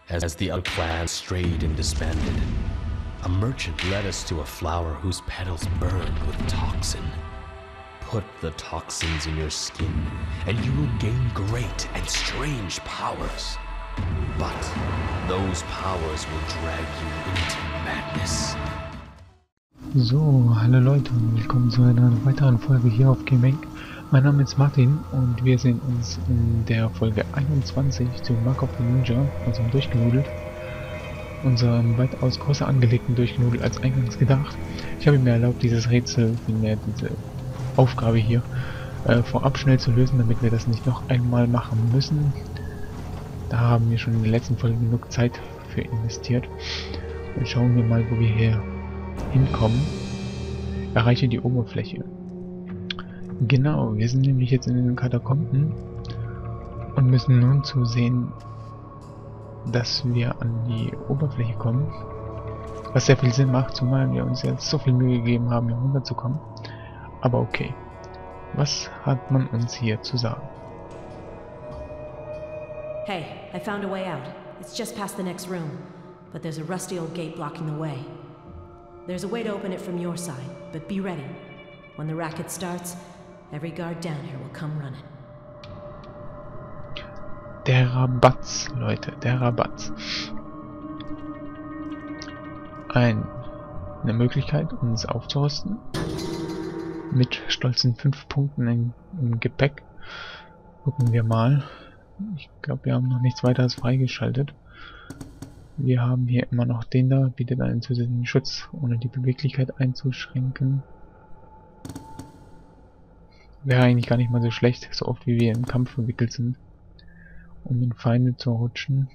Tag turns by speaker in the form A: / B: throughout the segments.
A: As the other clans strayed and disbanded, a merchant led us to a flower whose petals burned with toxin. Put the toxins in your skin, and you will gain great and strange powers. But those powers will drag you into madness.
B: So, hallo Leute und willkommen zu einer weiteren Folge hier auf Gaming. Mein Name ist Martin und wir sehen uns in der Folge 21 zu Mark of the Ninja, unserem Durchgenudelt. Unserem weitaus größer angelegten Durchgenudelt als eingangs gedacht. Ich habe mir erlaubt, dieses Rätsel, vielmehr diese Aufgabe hier, vorab schnell zu lösen, damit wir das nicht noch einmal machen müssen. Da haben wir schon in der letzten Folge genug Zeit für investiert. Und schauen wir mal, wo wir hier hinkommen. Erreiche die Oberfläche. Genau, wir sind nämlich jetzt in den Katakomben und müssen nun zusehen, dass wir an die Oberfläche kommen. Was sehr viel Sinn macht, zumal wir uns jetzt so viel Mühe gegeben haben, hier runterzukommen. Aber okay. Was hat man uns hier zu sagen?
C: Hey, I found a way out. It's just past the next room. But there's a rusty old gate blocking the way. There's a way to open it from your side, but be ready. When the racket starts, every guard down here will come running.
B: Der Rabatz, Leute, der Rabatz. Eine Möglichkeit, uns aufzurüsten. Mit stolzen 5 Punkten im Gepäck. Gucken wir mal. Ich glaube, wir haben noch nichts weiteres freigeschaltet. Wir haben hier immer noch den da, bietet einen zusätzlichen Schutz, ohne die Beweglichkeit einzuschränken. Wäre eigentlich gar nicht mal so schlecht, so oft wie wir im Kampf verwickelt sind. Um in Feinde zu rutschen.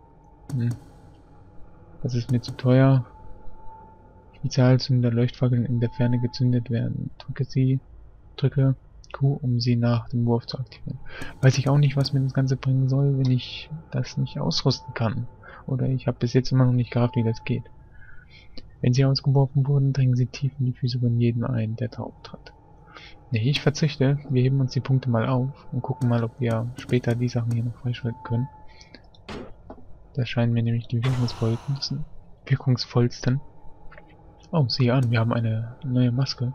B: Das ist mir zu teuer. Spezialzünder Leuchtfackeln in der Ferne gezündet werden. Drücke Q, um sie nach dem Wurf zu aktivieren. Weiß ich auch nicht, was mir das Ganze bringen soll, wenn ich das nicht ausrüsten kann. Oder ich habe bis jetzt immer noch nicht gerafft, wie das geht. Wenn sie ausgeworfen wurden, dringen sie tief in die Füße von jedem ein, der drauf tritt. Nee, ich verzichte. Wir heben uns die Punkte mal auf und gucken mal, ob wir später die Sachen hier noch freischalten können. Das scheinen mir nämlich die wirkungsvollsten. Oh, sieh an, wir haben eine neue Maske.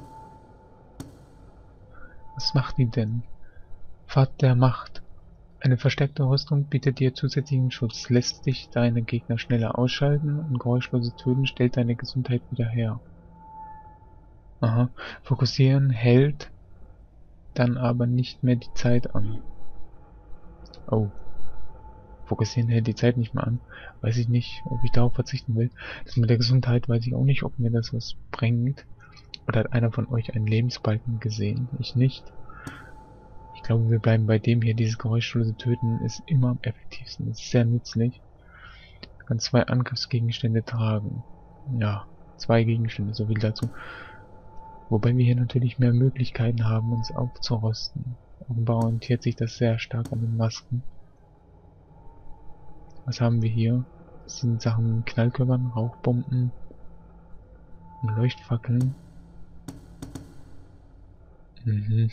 B: Was macht die denn? Pfad der Macht. Eine verstärkte Rüstung bietet dir zusätzlichen Schutz, lässt dich deine Gegner schneller ausschalten und geräuschloses Töten stellt deine Gesundheit wieder her. Aha. Fokussieren hält dann aber nicht mehr die Zeit an. Oh. Fokussieren hält die Zeit nicht mehr an. Weiß ich nicht, ob ich darauf verzichten will. Das mit der Gesundheit weiß ich auch nicht, ob mir das was bringt. Oder hat einer von euch einen Lebensbalken gesehen? Ich nicht. Ich glaube, wir bleiben bei dem hier. Dieses geräuschlose Töten ist immer am effektivsten. Ist sehr nützlich. Du kannst 2 Angriffsgegenstände tragen. Ja, 2 Gegenstände, so viel dazu. Wobei wir hier natürlich mehr Möglichkeiten haben, uns aufzurüsten. Offenbar orientiert sich das sehr stark an den Masken. Was haben wir hier? Das sind Sachen mit Knallkörpern, Rauchbomben und Leuchtfackeln. Ne,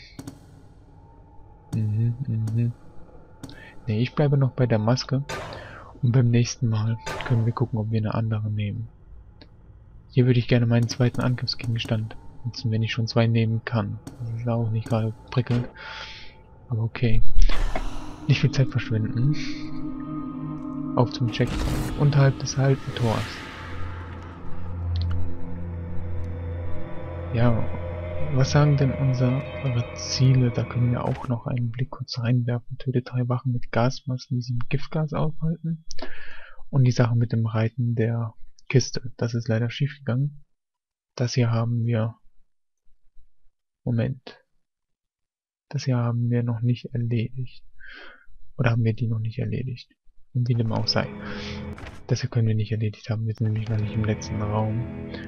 B: ich bleibe noch bei der Maske. Und beim nächsten Mal können wir gucken, ob wir eine andere nehmen. Hier würde ich gerne meinen zweiten Angriffsgegenstand nutzen, wenn ich schon 2 nehmen kann. Das ist auch nicht gerade prickelnd. Aber okay. Nicht viel Zeit verschwenden. Auf zum Checkpoint. Unterhalb des alten Tors. Ja, was sagen denn unsere Ziele? Da können wir auch noch einen Blick kurz reinwerfen. Töte 3 Wachen mit Gasmasken, die sie mit Giftgas aufhalten. Und die Sache mit dem Reiten der Kiste. Das ist leider schief gegangen. Das hier haben wir... Moment. Das hier haben wir noch nicht erledigt. Oder haben wir die noch nicht erledigt? Und wie dem auch sei. Das hier können wir nicht erledigt haben. Wir sind nämlich noch nicht im letzten Raum.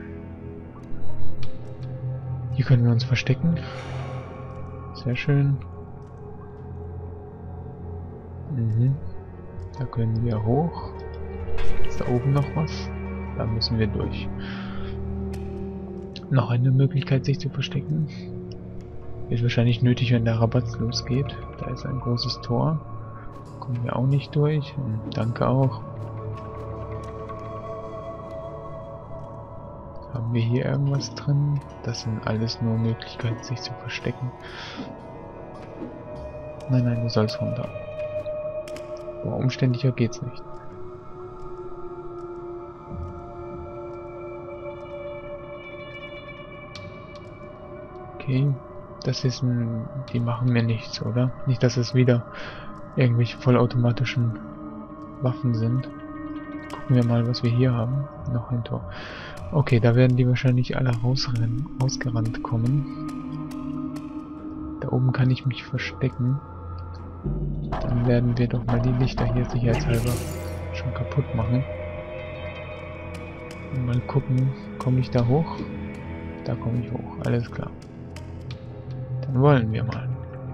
B: Hier können wir uns verstecken. Sehr schön. Da können wir hoch. Ist da oben noch was? Da müssen wir durch. Noch eine Möglichkeit, sich zu verstecken. Ist wahrscheinlich nötig, wenn der Rabatz losgeht. Da ist ein großes Tor. Kommen wir auch nicht durch. Danke auch. Haben wir hier irgendwas drin? Das sind alles nur Möglichkeiten, sich zu verstecken. Nein, nein, du sollst runter. Aber umständlicher geht's nicht. Okay, das ist ein... Die machen mir nichts, oder? Nicht, dass es wieder irgendwelche vollautomatischen Waffen sind. Gucken wir mal, was wir hier haben. Noch ein Tor. Okay, da werden die wahrscheinlich alle rausgerannt kommen. Da oben kann ich mich verstecken. Dann werden wir doch mal die Lichter hier sicherheitshalber schon kaputt machen. Und mal gucken, komme ich da hoch? Da komme ich hoch, alles klar. Dann wollen wir mal.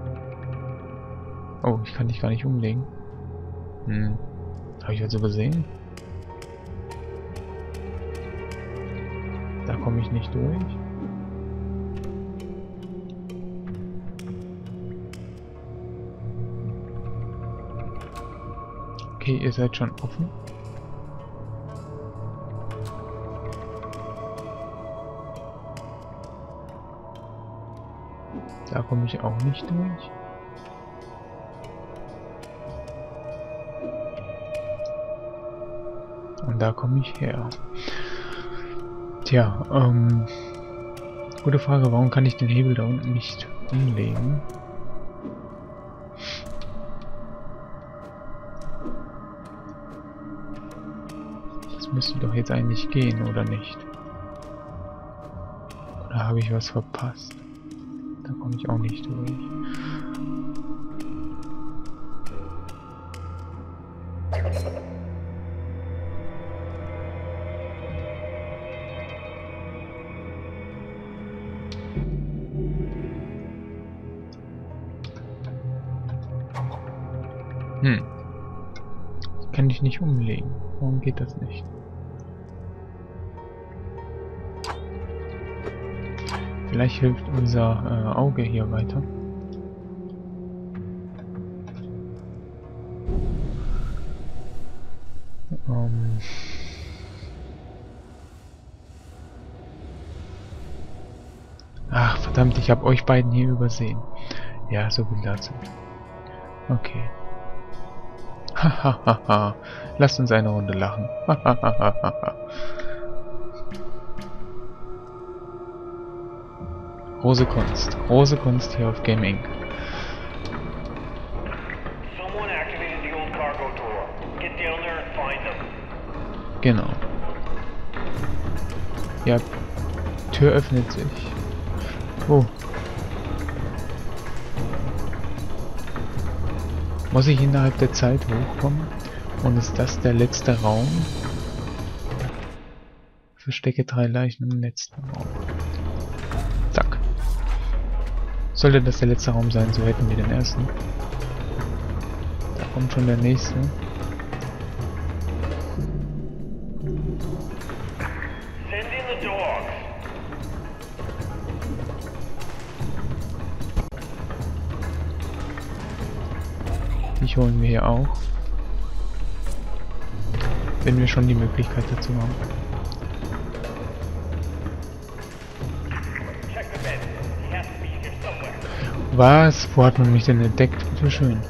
B: Oh, ich kann dich gar nicht umlegen. Habe ich also übersehen? Da komme ich nicht durch. Okay, ihr seid schon offen. Da komme ich auch nicht durch. Und da komme ich her. Tja, gute Frage, warum kann ich den Hebel da unten nicht umlegen? Das müsste doch jetzt eigentlich gehen, oder nicht? Oder habe ich was verpasst? Da komme ich auch nicht durch. Ich kann dich nicht umlegen. Warum geht das nicht? Vielleicht hilft unser Auge hier weiter. Ach, verdammt, ich habe euch beiden hier übersehen. Ja, so viel dazu. Okay. Hahaha. Lasst uns eine Runde lachen. Hahaha. Große Kunst hier auf Game Inc. Genau. Ja, Tür öffnet sich. Oh. Muss ich innerhalb der Zeit hochkommen? Und ist das der letzte Raum? Verstecke 3 Leichen im letzten Raum. Zack. Sollte das der letzte Raum sein, so hätten wir den ersten. Da kommt schon der nächste. Die holen wir hier auch. Wenn wir schon die Möglichkeit dazu haben. Was? Wo hat man mich denn entdeckt? So schön.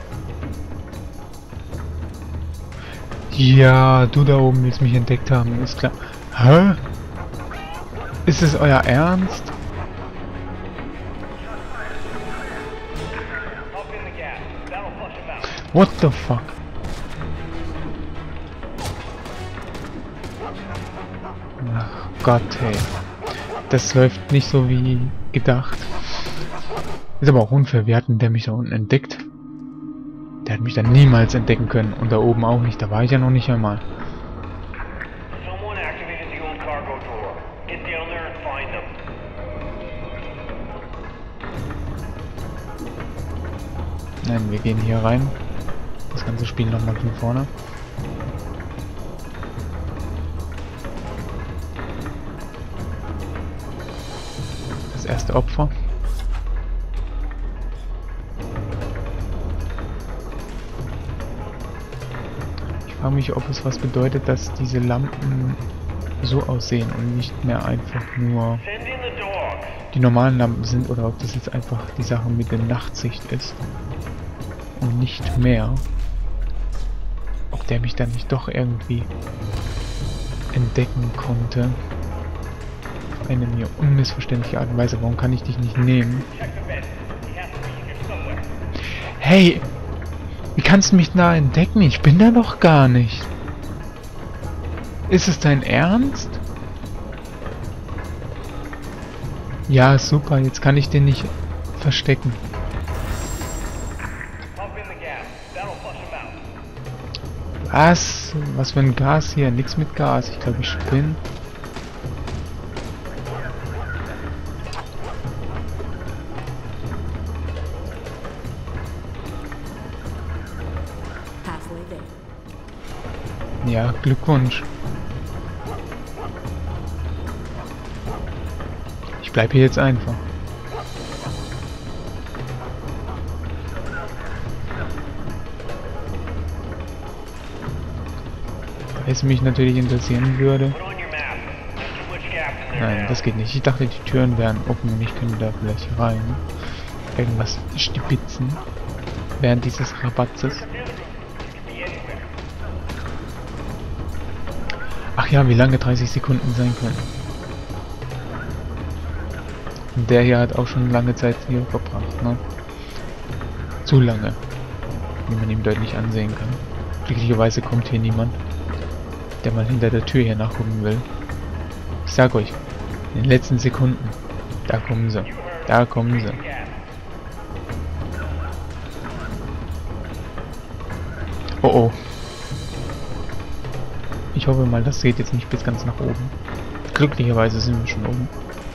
B: Ja, du da oben willst mich entdeckt haben, ist klar. Hä? Ist es euer Ernst? What the fuck? Ach Gott, hey. Das läuft nicht so wie gedacht. Ist aber auch unfair. Wie hat denn der mich da unten entdeckt? Der hat mich dann niemals entdecken können. Und da oben auch nicht. Da war ich ja noch nicht einmal. Nein, wir gehen hier rein. Das ganze Spiel nochmal von vorne. Das erste Opfer. frage mich, ob es was bedeutet, dass diese Lampen so aussehen und nicht mehr einfach nur die normalen Lampen sind, oder ob das jetzt einfach die Sache mit der Nachtsicht ist und nicht mehr. Ob der mich dann nicht doch irgendwie entdecken konnte. Auf eine mir unmissverständliche Art und Weise. Warum kann ich dich nicht nehmen? Hey! Wie kannst du mich da entdecken? Ich bin da doch gar nicht. Ist es dein Ernst? Ja, super. Jetzt kann ich den nicht verstecken. Was? Was für ein Gas hier? Nix mit Gas. Ich glaube, ich spinne. Ja, Glückwunsch. Ich bleibe hier jetzt einfach. Weil es mich natürlich interessieren würde. Nein, das geht nicht. Ich dachte, die Türen wären offen und ich könnte da vielleicht rein. Irgendwas stibitzen. Während dieses Rabatzes. Ach ja, wie lange 30 Sekunden sein können. Und der hier hat auch schon lange Zeit hier verbracht, ne? Zu lange. Wie man ihm deutlich ansehen kann. Glücklicherweise kommt hier niemand, der mal hinter der Tür hier nachgucken will. Ich sag euch, in den letzten Sekunden, da kommen sie. Da kommen sie. Oh oh. Ich hoffe mal, das geht jetzt nicht bis ganz nach oben. Glücklicherweise sind wir schon oben.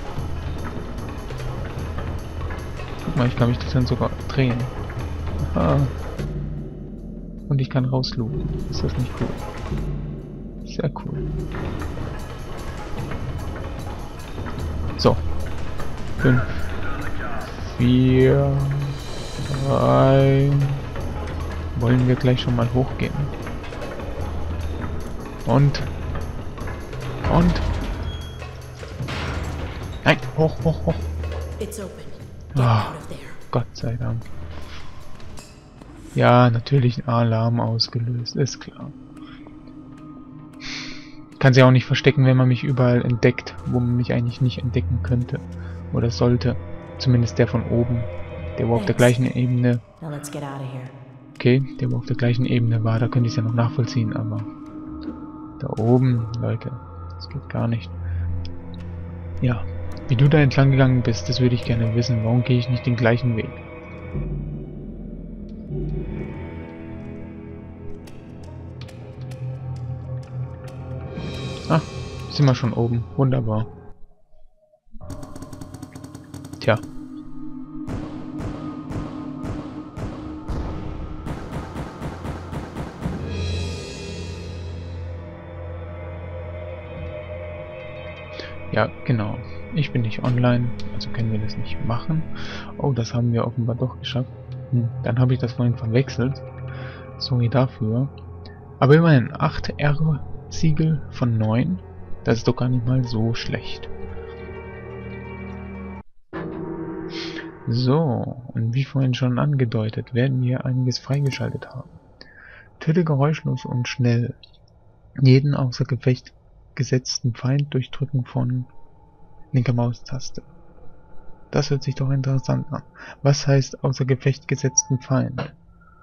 B: Guck mal, ich kann mich das dann sogar drehen. Aha. Und ich kann rauslooten. Ist das nicht cool? Sehr cool. So. 5, 4, 3. Wollen wir gleich schon mal hochgehen? Und. Nein, hoch. Ah, Gott sei Dank. Ja, natürlich ein Alarm ausgelöst, ist klar. Kann sich auch nicht verstecken, wenn man mich überall entdeckt, wo man mich eigentlich nicht entdecken könnte. Oder sollte. Zumindest der von oben. Der war auf der gleichen Ebene. Okay, der war auf der gleichen Ebene war, da könnte ich es ja noch nachvollziehen, aber da oben, Leute, das geht gar nicht. Ja, wie du da entlang gegangen bist, das würde ich gerne wissen. Warum gehe ich nicht den gleichen Weg? Ah, sind wir schon oben. Wunderbar. Tja. Ja, genau. Ich bin nicht online, also können wir das nicht machen. Oh, das haben wir offenbar doch geschafft. Dann habe ich das vorhin verwechselt. Sorry dafür. Aber immerhin 8 R-Siegel von 9. Das ist doch gar nicht mal so schlecht. So, und wie vorhin schon angedeutet, werden wir einiges freigeschaltet haben. Töte geräuschlos und schnell jeden außer Gefecht gesetzten Feind durch Drücken von linker Maustaste. Das hört sich doch interessant an. Was heißt außer Gefecht gesetzten Feind?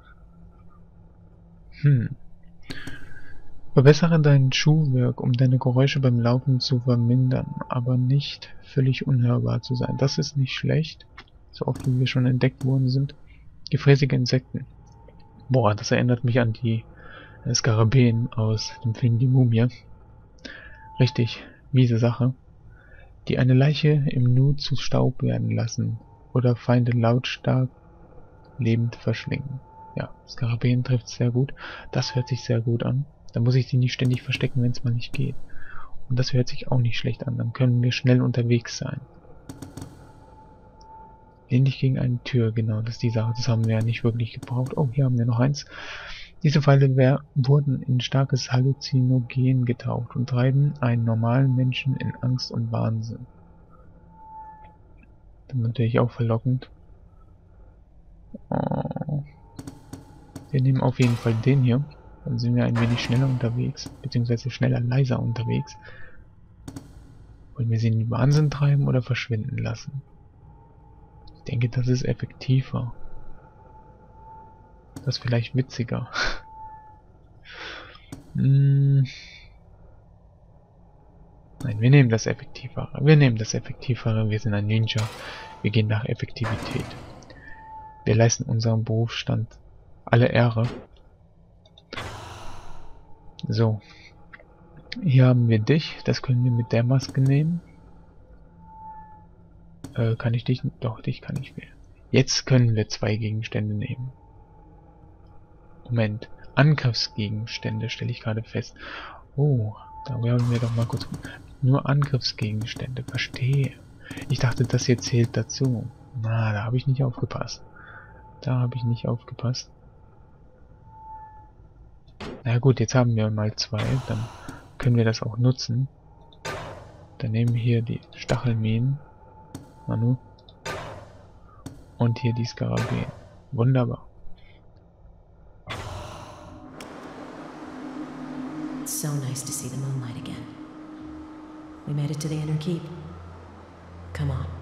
B: Verbessere dein Schuhwerk, um deine Geräusche beim Laufen zu vermindern, aber nicht völlig unhörbar zu sein. Das ist nicht schlecht, so oft wie wir schon entdeckt worden sind. Gefräßige Insekten. Boah, das erinnert mich an die Skarabäen aus dem Film Die Mumie. Richtig miese Sache. Die eine Leiche im Nu zu Staub werden lassen oder Feinde lautstark lebend verschlingen. Ja, Skarabäen trifft sehr gut. Das hört sich sehr gut an. Da muss ich die nicht ständig verstecken, wenn es mal nicht geht. Und das hört sich auch nicht schlecht an. Dann können wir schnell unterwegs sein. Lehn dich gegen eine Tür, genau, das ist die Sache. Das haben wir ja nicht wirklich gebraucht. Oh, hier haben wir noch eins. Diese Pfeile wurden in starkes Halluzinogen getaucht und treiben einen normalen Menschen in Angst und Wahnsinn. Das ist natürlich auch verlockend. Oh. Wir nehmen auf jeden Fall den hier. Dann sind wir ein wenig schneller unterwegs, beziehungsweise schneller, leiser unterwegs. Wollen wir sie in den Wahnsinn treiben oder verschwinden lassen? Ich denke, das ist effektiver. Das ist vielleicht witziger. Nein, wir nehmen das Effektivere. Wir nehmen das Effektivere. Wir sind ein Ninja. Wir gehen nach Effektivität. Wir leisten unserem Berufsstand alle Ehre. So. Hier haben wir dich. Das können wir mit der Maske nehmen. Kann ich dich? Doch, dich kann ich wählen. Jetzt können wir 2 Gegenstände nehmen. Moment. Angriffsgegenstände stelle ich gerade fest. Oh, da werden wir doch mal kurz... Nur Angriffsgegenstände. Verstehe. Ich dachte, das hier zählt dazu. Na, da habe ich nicht aufgepasst. Da habe ich nicht aufgepasst. Na gut, jetzt haben wir mal 2. Dann können wir das auch nutzen. Dann nehmen wir hier die Stachelminen. Manu. Und hier die Skarabäen. Wunderbar.
C: It's so nice to see the moonlight again. We made it to the inner keep. Come on.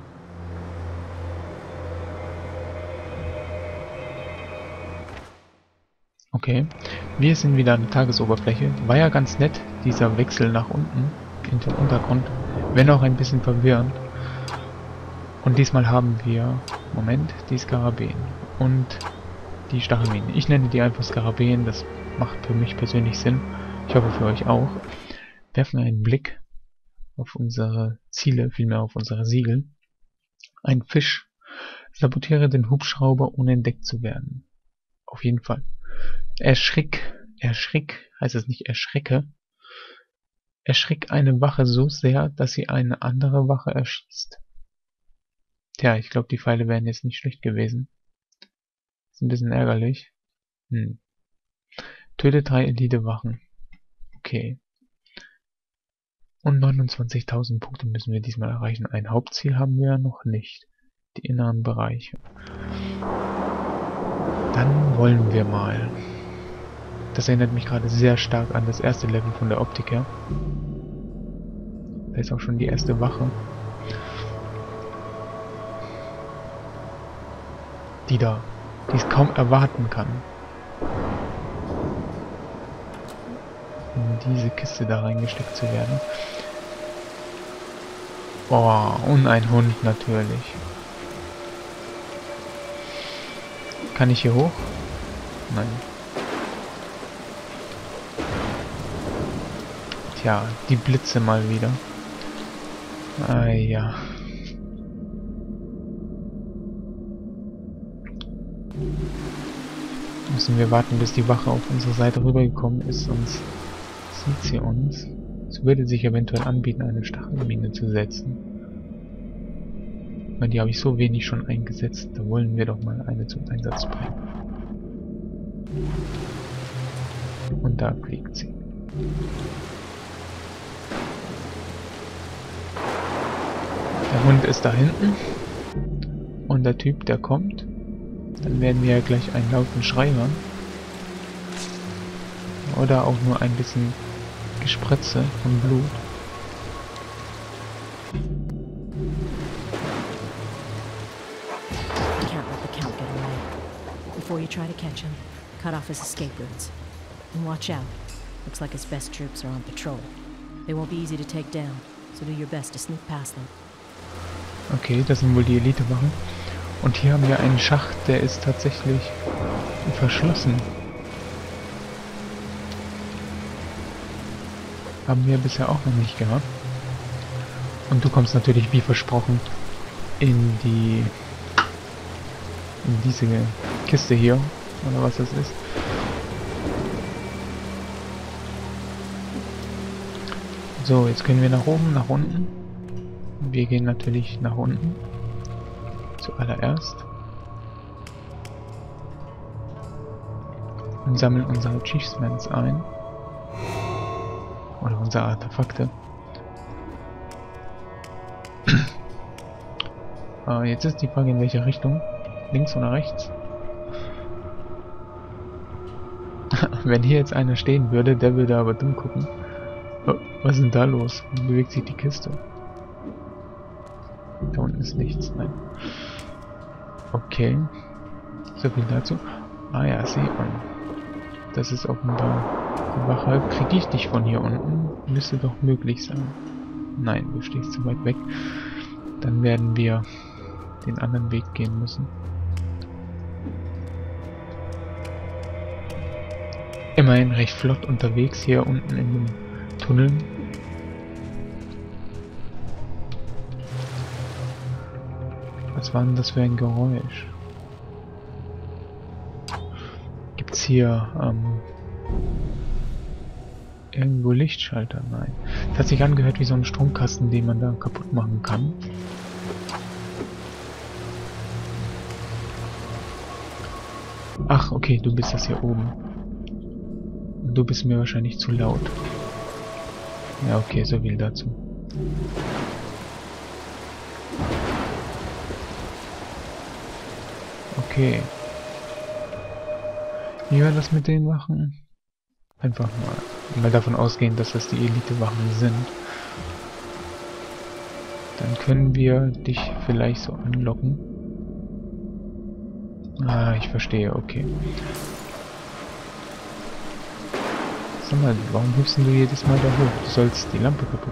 B: Okay, wir sind wieder an der Tagesoberfläche. War ja ganz nett, dieser Wechsel nach unten in den Untergrund, wenn auch ein bisschen verwirrend. Und diesmal haben wir, Moment, die Skarabäen und die Stachelminen. Ich nenne die einfach Skarabäen, das macht für mich persönlich Sinn. Ich hoffe für euch auch. Werfen wir einen Blick auf unsere Ziele, vielmehr auf unsere Siegel. Ein Fisch. Sabotiere den Hubschrauber, ohne entdeckt zu werden. Auf jeden Fall. Erschrick, heißt es nicht erschrecke. Erschrick eine Wache so sehr, dass sie eine andere Wache erschießt. Tja, ich glaube, die Pfeile wären jetzt nicht schlecht gewesen. Ist ein bisschen ärgerlich. Töte 3 Elite-Wachen. Okay. Und 29.000 Punkte müssen wir diesmal erreichen. Ein Hauptziel haben wir ja noch nicht. Die inneren Bereiche. Dann wollen wir mal. Das erinnert mich gerade sehr stark an das erste Level von der Optik her. Da ist auch schon die erste Wache. Die es kaum erwarten kann, in diese Kiste da reingesteckt zu werden. Boah, und ein Hund natürlich. Kann ich hier hoch? Nein. Tja, die Blitze mal wieder. Ah ja. Müssen wir warten, bis die Wache auf unsere Seite rübergekommen ist, sonst sieht sie uns. Es würde sich eventuell anbieten, eine Stachelmine zu setzen. Ich meine, die habe ich so wenig schon eingesetzt, da wollen wir doch mal eine zum Einsatz bringen. Und da fliegt sie. Der Hund ist da hinten. Und der Typ, der kommt. Dann werden wir ja gleich einen lauten Schrei hören. Oder auch nur ein bisschen Gespritze von Blut.
C: You can't let the Count get away. Before you try to catch him, cut off his escape routes. And watch out. Looks like his best troops are on patrol. They won't be easy to take down, so do your best to sneak past them.
B: Okay, das sind wohl die Elite-Wachen. Und hier haben wir einen Schacht, der ist tatsächlich verschlossen. Haben wir bisher auch noch nicht gehabt. Und du kommst natürlich wie versprochen in diese Kiste hier, oder was das ist. So, jetzt können wir nach oben, nach unten. Wir gehen natürlich nach unten. Zuallererst. und sammeln unsere Achievements ein. Oder unsere Artefakte. Jetzt ist die Frage, in welche Richtung. Links oder rechts? Wenn hier jetzt einer stehen würde, der würde aber dumm gucken. Oh, was ist denn da los? Wie bewegt sich die Kiste? Da unten ist nichts, nein. Okay. So viel dazu. Ah ja, sieh an. Das ist offenbar die Wache. Kriege ich dich von hier unten? Müsste doch möglich sein. Nein, du stehst zu weit weg. Dann werden wir den anderen Weg gehen müssen. Immerhin recht flott unterwegs hier unten in den Tunneln. Was war denn das für ein Geräusch? Gibt's hier irgendwo Lichtschalter? Nein. Es hat sich angehört wie so ein Stromkasten, den man da kaputt machen kann. Ach, okay, du bist das hier oben. Du bist mir wahrscheinlich zu laut. Ja, okay, so viel dazu. Okay. Wie wir das mit den Wachen? Einfach mal davon ausgehen, dass das die Elite-Wachen sind. Dann können wir dich vielleicht so anlocken. Ah, ich verstehe, okay. Sag mal, warum hüpfst du jedes Mal da hoch? Du sollst die Lampe kaputt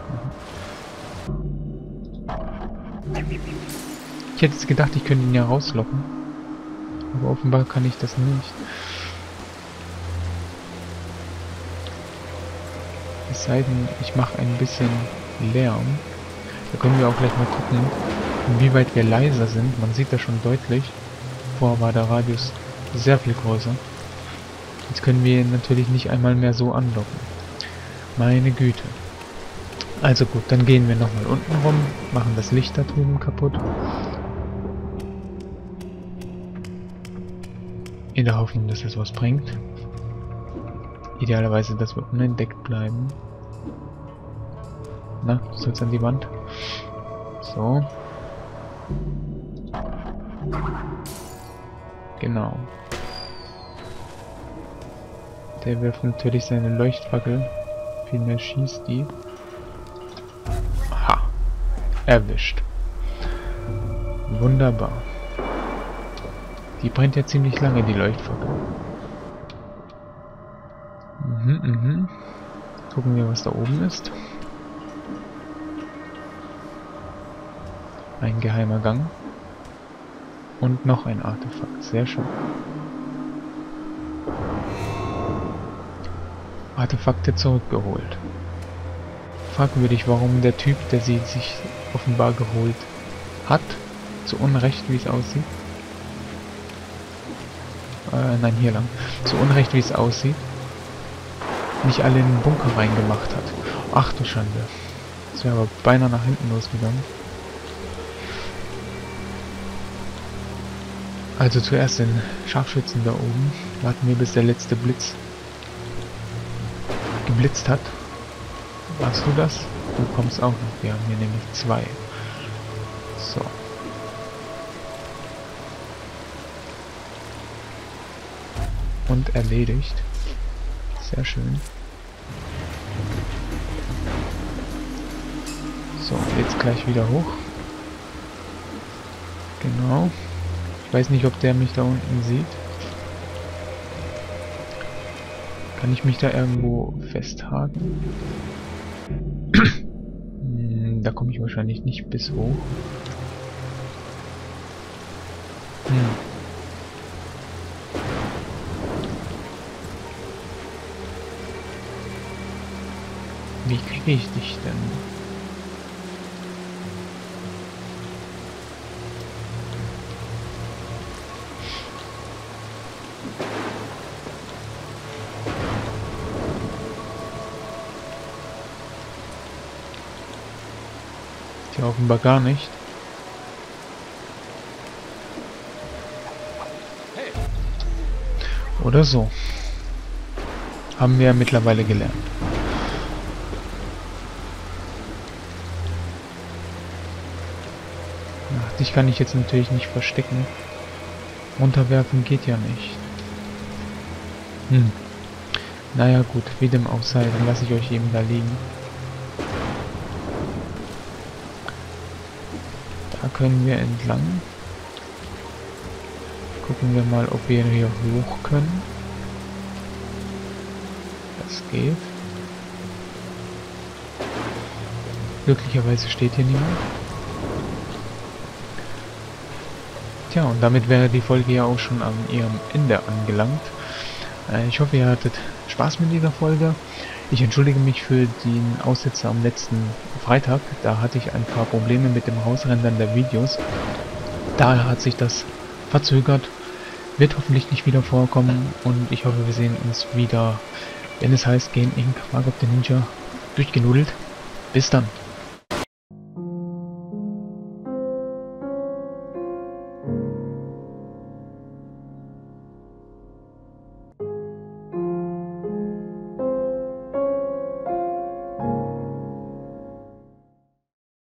B: machen. Ich hätte jetzt gedacht, ich könnte ihn ja rauslocken. Aber offenbar kann ich das nicht. Es sei denn, ich mache ein bisschen Lärm. Da können wir auch gleich mal gucken, inwieweit wir leiser sind. Man sieht das schon deutlich. Vorher war der Radius sehr viel größer. Jetzt können wir ihn natürlich nicht einmal mehr so anlocken. Meine Güte. Also gut, dann gehen wir nochmal unten rum, machen das Licht da drüben kaputt. In der Hoffnung, dass das was bringt. Idealerweise, dass wir unentdeckt bleiben. Na, du sollst an die Wand. So. Genau. Der wirft natürlich seine Leuchtfackel. Vielmehr schießt die. Aha. Erwischt. Wunderbar. Die brennt ja ziemlich lange, die Leuchtfackel. Gucken wir, was da oben ist. Ein geheimer Gang. Und noch ein Artefakt. Sehr schön. Artefakte zurückgeholt. Fragwürdig, warum der Typ, der sie sich offenbar geholt hat, zu Unrecht, wie es aussieht. Nein, hier lang. Zu Unrecht, wie es aussieht, nicht alle in den Bunker reingemacht hat. Ach du Schande. Das wäre aber beinahe nach hinten losgegangen. Also zuerst den Scharfschützen da oben. Warten wir, bis der letzte Blitz geblitzt hat. Machst du das? Du kommst auch noch. Wir haben hier nämlich 2. So. Und erledigt. Sehr schön. So, jetzt gleich wieder hoch. Genau. Ich weiß nicht, ob der mich da unten sieht. Kann ich mich da irgendwo festhaken? Da komme ich wahrscheinlich nicht bis hoch. Wie kriege ich dich denn? Ja, offenbar gar nicht. Oder so. Haben wir mittlerweile gelernt. Ach, dich kann ich jetzt natürlich nicht verstecken. Runterwerfen geht ja nicht. Naja gut, wie dem auch sei, dann lasse ich euch eben da liegen. Da können wir entlang. Gucken wir mal, ob wir hier hoch können. Das geht. Glücklicherweise steht hier niemand. Tja, und damit wäre die Folge ja auch schon an ihrem Ende angelangt. Ich hoffe, ihr hattet Spaß mit dieser Folge. Ich entschuldige mich für den Aussetzer am letzten Freitag. Da hatte ich ein paar Probleme mit dem Rausrendern der Videos. Daher hat sich das verzögert. Wird hoffentlich nicht wieder vorkommen. Und ich hoffe, wir sehen uns wieder, wenn es heißt Game Inc. Mark of the Ninja durchgenudelt. Bis dann.